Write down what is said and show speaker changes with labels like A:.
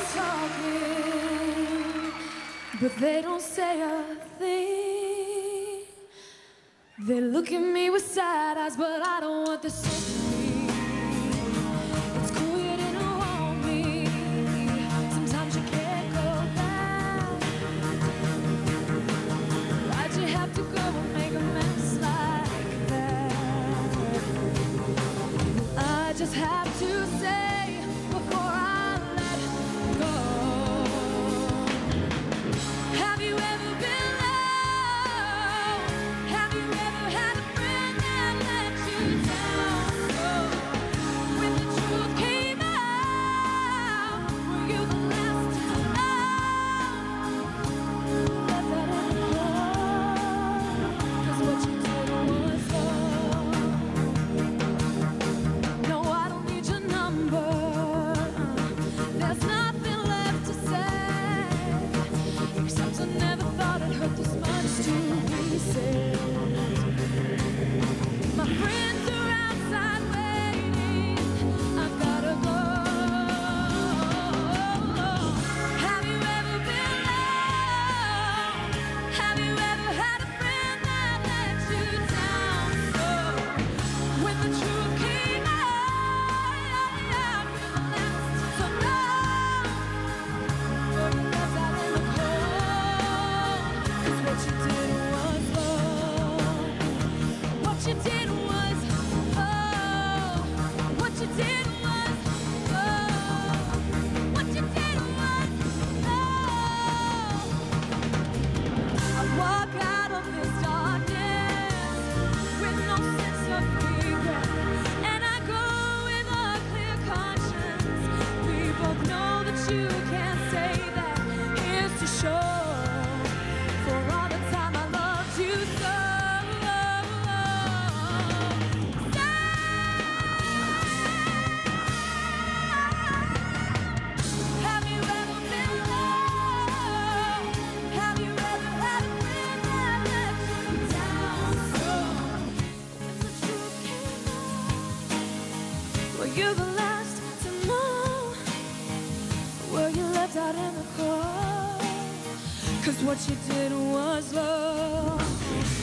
A: talking, but they don't say a thing. They look at me with side eyes, but I don't want the sympathy. It's cool you didn't want me. Sometimes you can't go back. Why'd you have to go and make a mess like that? I just have to say before I let go. Have you ever been low? Have you ever had a friend that let you down? So when the truth came out, were you the last to know? Let that in the cold, 'cause what you did was wrong. No, I don't need your number. There's nothing left to say, except I never thought it hurt this much to be said. My friends are outside waiting. I've gotta go. Have you ever been low? Have you ever had a friend that let you down? So when the truth came out, you're the last to know. Were you left out in the cold? 'Cause what you did was wrong. What you did was, oh, what you did was, oh, what you did was, oh. I walk out of this darkness with no sense of regret, and I go with a clear conscience. We both know that you can't say that. Here's to show for all the time I loved you so. Have you ever been low? Have you ever had a friend that let you down? So when the truth came out, were you the last to know? Were you left out in the cold? 'Cause what you did was wrong.